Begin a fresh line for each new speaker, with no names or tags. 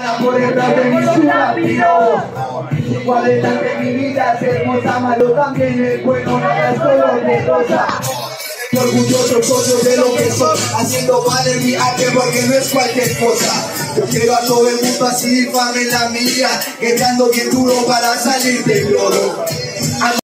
gana por el rap de mi ciudad, piro. Igual es que mi vida es hermosa, malo también es bueno, nada es color de rosa. Orgulloso soy de lo que soy, haciendo valer mi arte porque no es cualquier cosa. Yo quiero a todo el mundo así, difame la mía, que ando bien duro para salir del lodo.